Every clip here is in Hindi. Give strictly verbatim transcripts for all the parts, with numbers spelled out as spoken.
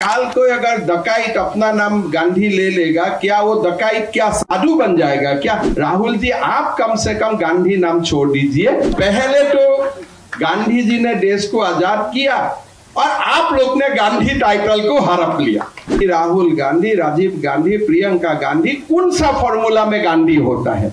काल को अगर डकैत अपना नाम गांधी ले लेगा, क्या वो डकैत क्या साधु बन जाएगा क्या? राहुल जी, आप कम से कम गांधी नाम छोड़ दीजिए। पहले तो गांधी जी ने देश को आजाद किया और आप लोग ने गांधी टाइटल को हड़प लिया। राहुल गांधी, राजीव गांधी, प्रियंका गांधी, कौन सा फॉर्मूला में गांधी होता है?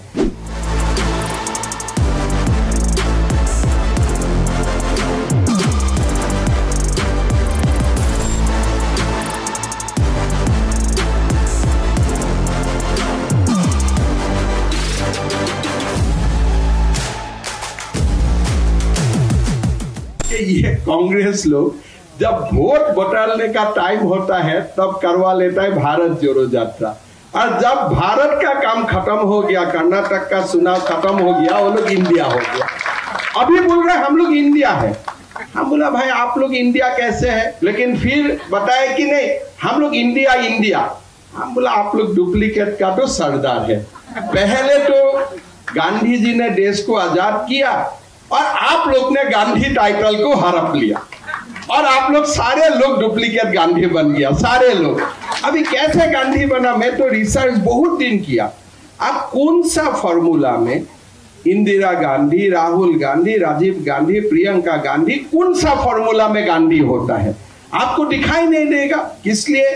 ये कांग्रेस लोग जब वोट बटोरने का टाइम होता है तब करवा लेता है भारत जोड़ो यात्रा, और जब भारत का काम खत्म हो गया, कर्नाटक का चुनाव खत्म हो गया, वो लोग इंडिया हो गया। अभी बोल रहे हम लोग इंडिया है। हम बोला भाई आप लोग इंडिया कैसे है? लेकिन फिर बताए कि नहीं हम लोग इंडिया इंडिया। हम बोला आप लोग डुप्लीकेट का तो सरदार है। पहले तो गांधी जी ने देश को आजाद किया और आप लोग ने गांधी टाइटल को हड़प लिया, और आप लोग सारे लोग डुप्लीकेट गांधी बन गया, सारे लोग। अभी कैसे गांधी बना? मैं तो रिसर्च बहुत दिन किया। अब कौन सा फॉर्मूला में इंदिरा गांधी, राहुल गांधी, राजीव गांधी, प्रियंका गांधी, कौन सा फॉर्मूला में गांधी होता है? आपको दिखाई नहीं देगा। इसलिए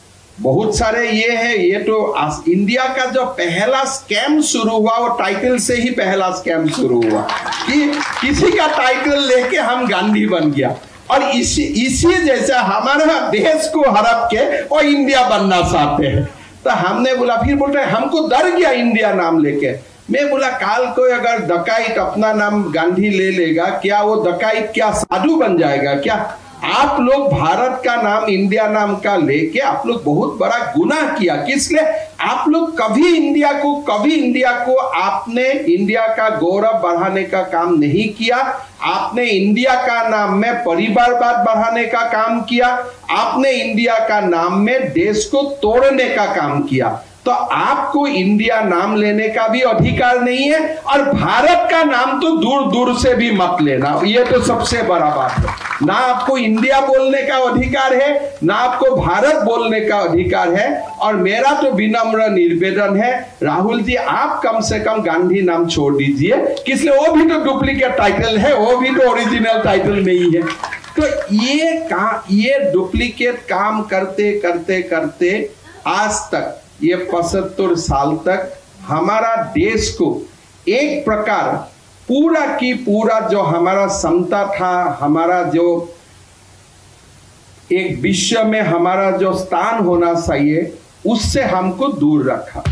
बहुत सारे ये है, ये तो इंडिया का जो पहला स्कैम शुरू हुआ वो टाइटल से ही पहला स्कैम शुरू हुआ कि किसी का टाइटल लेके हम गांधी बन गया, और इसी इसी जैसा हमारा देश को हड़प के और इंडिया बनना चाहते हैं। तो हमने बोला, फिर बोलते हैं हमको डर गया इंडिया नाम लेके। मैं बोला काल को अगर डकैत अपना नाम गांधी ले लेगा, क्या वो डकैत क्या साधु बन जाएगा क्या? आप लोग भारत का नाम इंडिया नाम का लेके आप लोग बहुत बड़ा गुनाह किया। किस लिए? आप लोग कभी इंडिया को कभी इंडिया को आपने इंडिया का गौरव बढ़ाने का काम नहीं किया। आपने इंडिया का नाम में परिवारवाद बढ़ाने का काम किया। आपने इंडिया का नाम में देश को तोड़ने का काम किया। तो आपको इंडिया नाम लेने का भी अधिकार नहीं है, और भारत का नाम तो दूर दूर से भी मत लेना। ये तो सबसे बड़ा बात है। ना आपको इंडिया बोलने का अधिकार है, ना आपको भारत बोलने का अधिकार है। और मेरा तो विनम्र निवेदन है, राहुल जी आप कम से कम गांधी नाम छोड़ दीजिए। किसलिए? वो भी तो डुप्लीकेट टाइटल है, वो भी तो ओरिजिनल टाइटल नहीं है। तो ये का ये डुप्लीकेट काम करते करते करते आज तक, ये पचहत्तर साल तक हमारा देश को एक प्रकार पूरा की पूरा जो हमारा समता था, हमारा जो एक विश्व में हमारा जो स्थान होना चाहिए, उससे हमको दूर रखा।